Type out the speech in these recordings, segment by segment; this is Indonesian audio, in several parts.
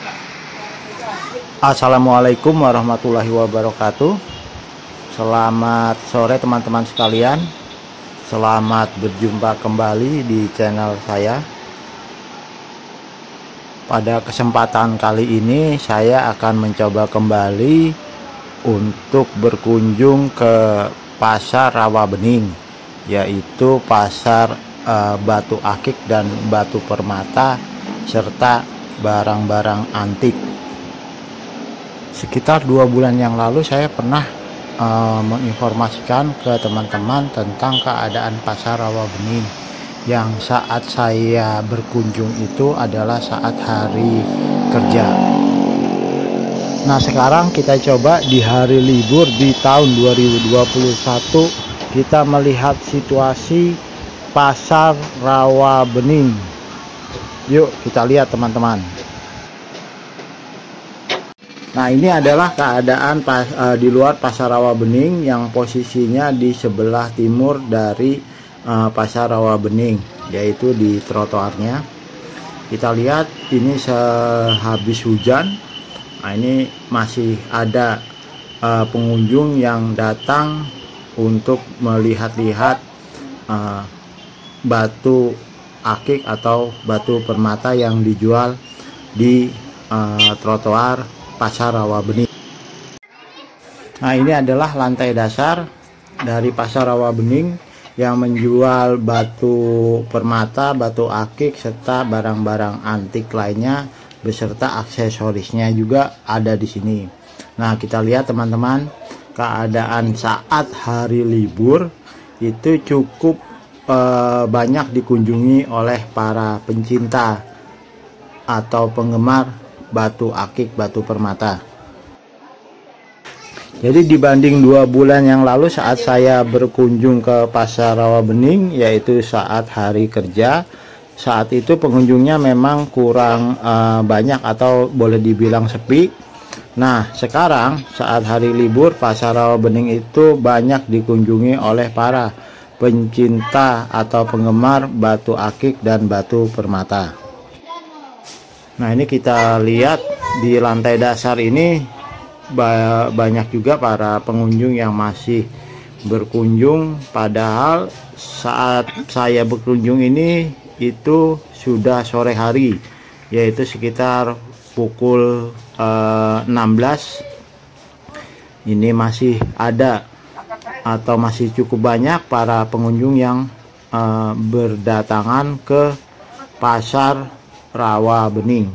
Assalamualaikum warahmatullahi wabarakatuh. Selamat sore teman-teman sekalian. Selamat berjumpa kembali di channel saya. Pada kesempatan kali ini saya akan mencoba kembali untuk berkunjung ke Pasar Rawabening, yaitu pasar batu akik dan batu permata serta barang-barang antik. Sekitar 2 bulan yang lalu saya pernah menginformasikan ke teman-teman tentang keadaan pasar Rawabening, yang saat saya berkunjung itu adalah saat hari kerja. Nah, sekarang kita coba di hari libur di tahun 2021 kita melihat situasi pasar Rawabening. Yuk kita lihat teman-teman. Nah, ini adalah keadaan di luar pasar Rawabening yang posisinya di sebelah timur dari pasar Rawabening, yaitu di trotoarnya. Kita lihat ini sehabis hujan. Nah, ini masih ada pengunjung yang datang untuk melihat-lihat batu akik atau batu permata yang dijual di trotoar pasar Rawabening. Nah, ini adalah lantai dasar dari pasar Rawabening yang menjual batu permata, batu akik serta barang-barang antik lainnya beserta aksesorisnya juga ada di sini. Nah, kita lihat teman-teman, keadaan saat hari libur itu cukup banyak dikunjungi oleh para pencinta atau penggemar batu akik, batu permata. Jadi dibanding 2 bulan yang lalu saat saya berkunjung ke pasar Rawabening, yaitu saat hari kerja, saat itu pengunjungnya memang kurang banyak atau boleh dibilang sepi. Nah, sekarang saat hari libur pasar Rawabening itu banyak dikunjungi oleh para pencinta atau penggemar batu akik dan batu permata. Nah, ini kita lihat di lantai dasar ini banyak juga para pengunjung yang masih berkunjung, padahal saat saya berkunjung ini itu sudah sore hari, yaitu sekitar pukul 16. Ini masih ada atau masih cukup banyak para pengunjung yang berdatangan ke pasar Rawabening.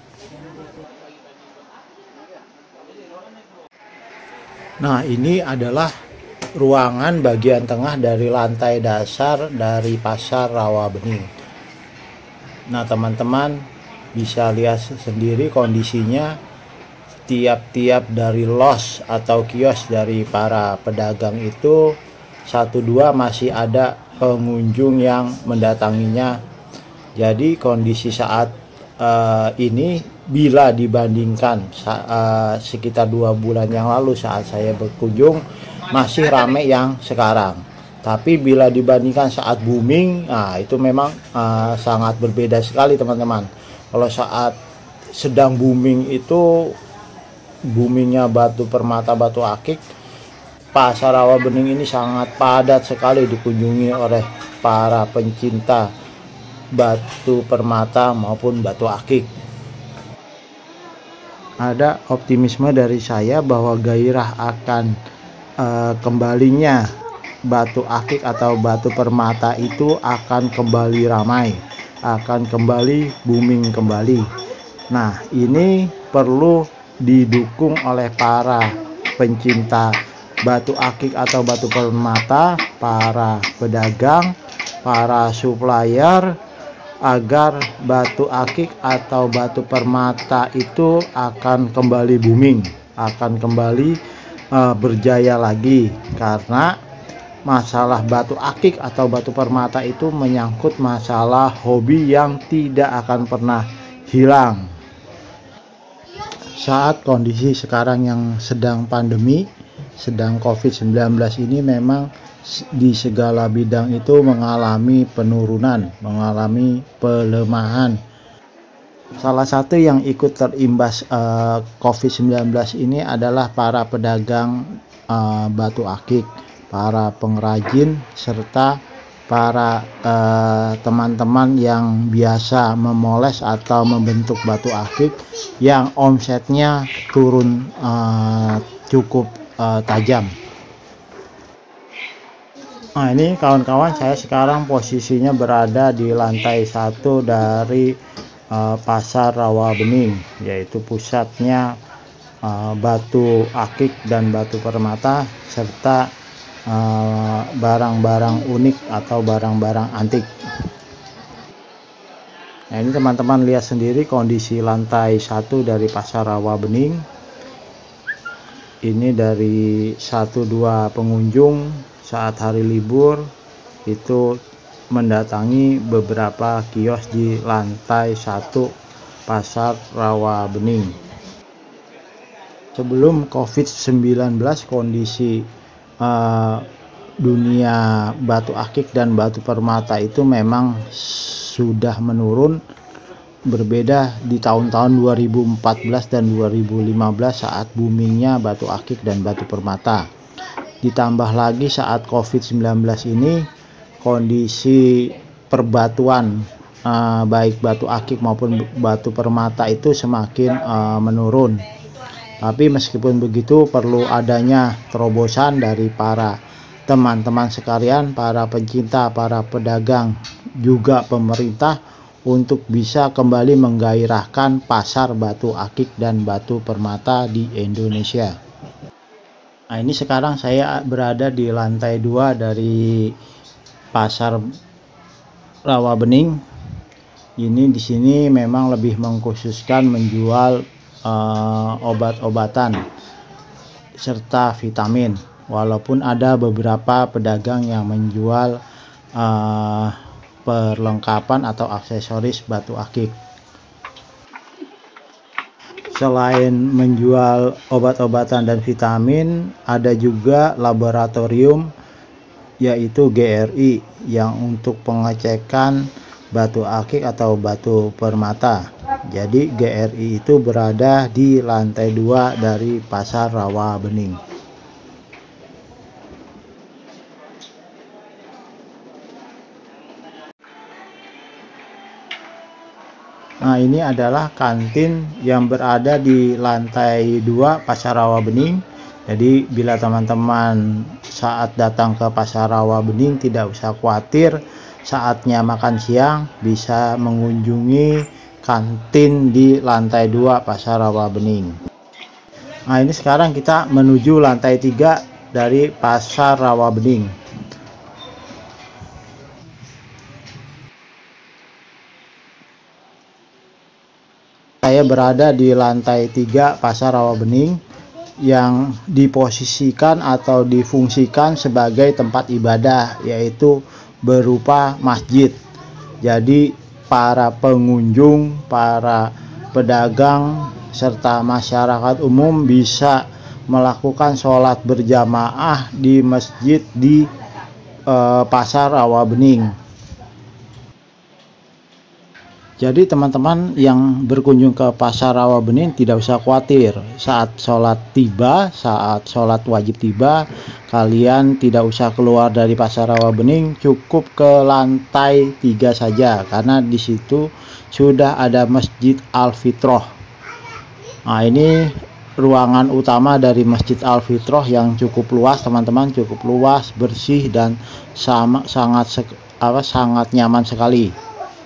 Nah, ini adalah ruangan bagian tengah dari lantai dasar dari pasar Rawabening. Nah, teman-teman bisa lihat sendiri kondisinya. Tiap-tiap dari los atau kios dari para pedagang itu 1-2 masih ada pengunjung yang mendatanginya. Jadi kondisi saat ini bila dibandingkan sekitar 2 bulan yang lalu saat saya berkunjung masih ramai yang sekarang. Tapi bila dibandingkan saat booming, nah itu memang sangat berbeda sekali teman-teman. Kalau saat sedang booming itu, boomingnya batu permata, batu akik, pasar Rawabening ini sangat padat sekali dikunjungi oleh para pencinta batu permata maupun batu akik. Ada optimisme dari saya bahwa gairah akan kembalinya batu akik atau batu permata itu akan kembali ramai, akan kembali booming kembali. Nah, ini perlu didukung oleh para pencinta batu akik atau batu permata, para pedagang, para supplier, agar batu akik atau batu permata itu akan kembali booming, akan kembali berjaya lagi. Karena masalah batu akik atau batu permata itu menyangkut masalah hobi yang tidak akan pernah hilang. Saat kondisi sekarang yang sedang pandemi, sedang COVID-19 ini memang di segala bidang itu mengalami penurunan, mengalami pelemahan. Salah satu yang ikut terimbas COVID-19 ini adalah para pedagang batu akik, para pengrajin, serta para teman-teman yang biasa memoles atau membentuk batu akik yang omsetnya turun cukup tajam. Nah, ini kawan-kawan, saya sekarang posisinya berada di lantai 1 dari Pasar Rawabening, yaitu pusatnya batu akik dan batu permata serta barang-barang unik atau barang-barang antik. Nah, ini teman-teman lihat sendiri kondisi lantai 1 dari Pasar Rawabening. Ini dari 1-2 pengunjung saat hari libur itu mendatangi beberapa kios di lantai 1 Pasar Rawabening. Sebelum COVID-19, kondisi dunia batu akik dan batu permata itu memang sudah menurun, berbeda di tahun-tahun 2014 dan 2015 saat boomingnya batu akik dan batu permata. Ditambah lagi saat COVID-19 ini, kondisi perbatuan baik batu akik maupun batu permata itu semakin menurun. Tapi meskipun begitu, perlu adanya terobosan dari para teman-teman sekalian, para pencinta, para pedagang, juga pemerintah untuk bisa kembali menggairahkan pasar batu akik dan batu permata di Indonesia. Nah, ini sekarang saya berada di lantai 2 dari Pasar Rawabening. Ini di sini memang lebih mengkhususkan menjual obat-obatan serta vitamin. Walaupun ada beberapa pedagang yang menjual perlengkapan atau aksesoris batu akik. Selain menjual obat-obatan dan vitamin, ada juga laboratorium yaitu GRI yang untuk pengecekan batu akik atau batu permata. Jadi GRI itu berada di lantai 2 dari Pasar Rawabening. Nah, ini adalah kantin yang berada di lantai 2 Pasar Rawabening. Jadi bila teman-teman saat datang ke Pasar Rawabening tidak usah khawatir, saatnya makan siang bisa mengunjungi kantin di lantai 2 Pasar Rawabening. Nah, ini sekarang kita menuju lantai 3 dari Pasar Rawabening. Saya berada di lantai 3 Pasar Rawabening yang diposisikan atau difungsikan sebagai tempat ibadah, yaitu berupa masjid. Jadi para pengunjung, para pedagang, serta masyarakat umum bisa melakukan sholat berjamaah di masjid di Pasar Rawabening. Jadi teman-teman yang berkunjung ke Pasar Rawabening tidak usah khawatir. Saat sholat tiba, saat sholat wajib tiba, kalian tidak usah keluar dari Pasar Rawabening, cukup ke lantai 3 saja, karena di situ sudah ada Masjid Al-Fitroh. Nah, ini ruangan utama dari Masjid Al-Fitroh yang cukup luas, teman-teman, cukup luas, bersih, dan sangat nyaman sekali.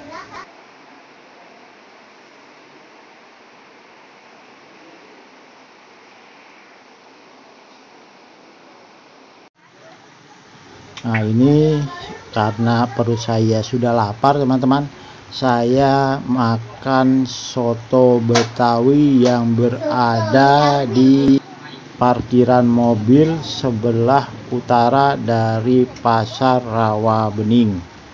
Nah, ini karena perut saya sudah lapar, teman-teman, saya makan soto Betawi yang berada di parkiran mobil sebelah utara dari Pasar Rawabening.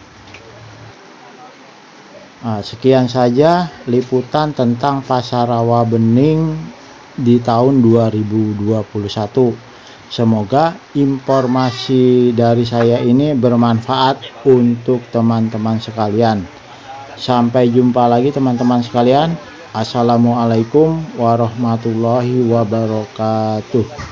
Nah, sekian saja liputan tentang Pasar Rawabening di tahun 2021. Semoga informasi dari saya ini bermanfaat untuk teman-teman sekalian. Sampai jumpa lagi teman-teman sekalian. Assalamualaikum warahmatullahi wabarakatuh.